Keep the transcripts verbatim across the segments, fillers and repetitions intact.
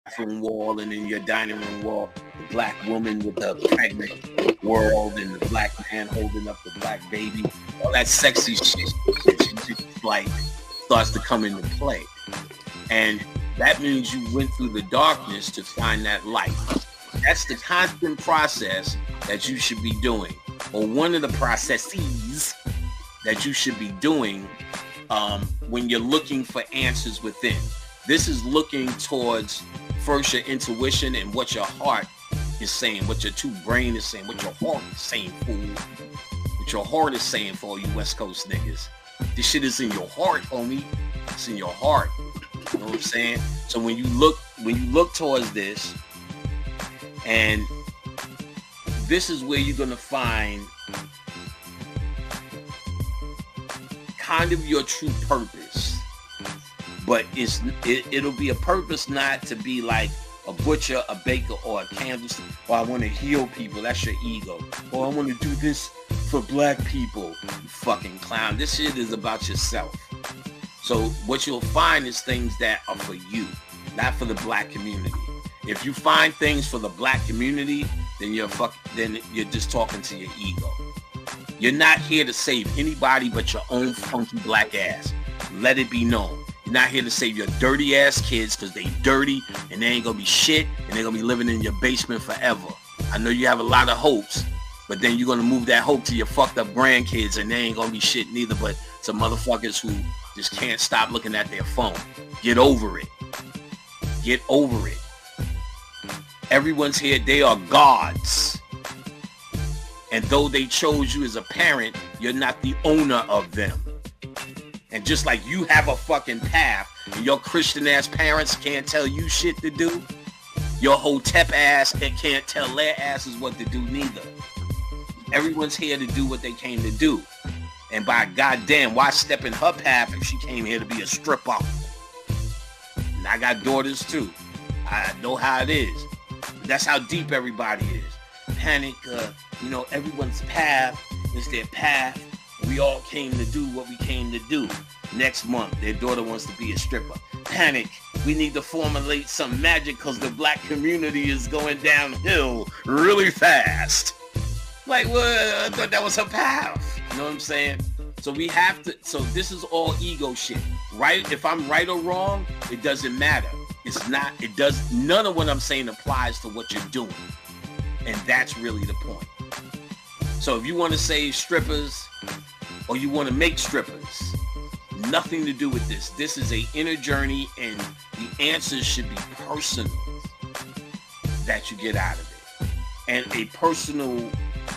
bathroom wall and in your dining room wall, the black woman with the pregnant world and the black man holding up the black baby, all that sexy shit, shit like starts to come into play. And that means you went through the darkness to find that light. That's the constant process that you should be doing, or one of the processes that you should be doing um, when you're looking for answers within. This is looking towards first your intuition and what your heart is saying, what your two brain is saying, what your heart is saying, fool. What your heart is saying for all you West Coast niggas. This shit is in your heart, homie. It's in your heart. You know what I'm saying? So when you look, when you look towards this, and this is where you're gonna find kind of your true purpose. But it's it, it'll be a purpose not to be like a butcher, a baker, or a candlestick. Or I want to heal people. That's your ego. Or I want to do this for black people. You fucking clown. This shit is about yourself. So what you'll find is things that are for you, not for the black community. If you find things for the black community, then you're fuck. Then you're just talking to your ego. You're not here to save anybody but your own funky black ass. Let it be known. You're not here to save your dirty ass kids because they dirty and they ain't gonna be shit and they're gonna be living in your basement forever. I know you have a lot of hopes, but then you're gonna move that hope to your fucked up grandkids and they ain't gonna be shit neither but some motherfuckers who just can't stop looking at their phone. Get over it. Get over it. Everyone's here. They are gods. And though they chose you as a parent, you're not the owner of them. And just like you have a fucking path and your Christian ass parents can't tell you shit to do, your Hotep ass can't tell their asses what to do neither. Everyone's here to do what they came to do. And by goddamn, why step in her path if she came here to be a stripper? And I got daughters too. I know how it is. That's how deep everybody is. Panic, uh, you know, everyone's path is their path. We all came to do what we came to do. Next month, their daughter wants to be a stripper. Panic. We need to formulate some magic because the black community is going downhill really fast. Like, well, I thought that was her path. You know what I'm saying? So we have to, so this is all ego shit, right? If I'm right or wrong, it doesn't matter. It's not, it does, none of what I'm saying applies to what you're doing. And that's really the point. So if you want to save strippers or you want to make strippers, nothing to do with this. This is a inner journey and the answers should be personal that you get out of it. And a personal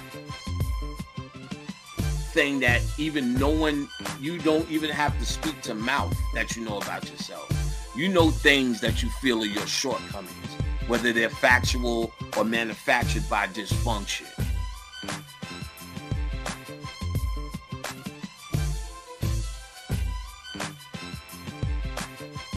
thing that even no one, you don't even have to speak to mouth that you know about yourself. You know things that you feel are your shortcomings, whether they're factual or manufactured by dysfunction.